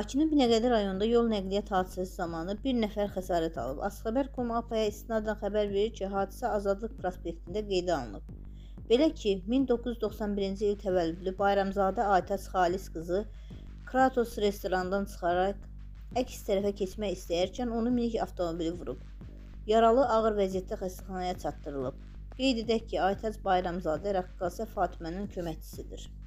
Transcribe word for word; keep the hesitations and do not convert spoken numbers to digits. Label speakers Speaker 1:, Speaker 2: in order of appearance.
Speaker 1: Bakının Binəqədi rayonunda yol nəqliyyat hadisəsi zamanı bir nəfər xəsarət alıb. Azxəbər nöqtə com A P-yə istinadən xəbər verir ki, hadisə Azadlıq prospektində qeydə alınıb. Belə ki, min doqquz yüz doxsan birinci il təvəllüdlü Bayramzadə Aytaç Xalis qızı Kratos restorandan çıxaraq əks tərəfə keçmək istəyərkən onu minik avtomobili vurub. Yaralı ağır vəziyyətdə xəstəxanaya çatdırılıb. Qeyd edək ki, Aytaç Bayramzadə rəqqasə Fatimənin köməkçisidir.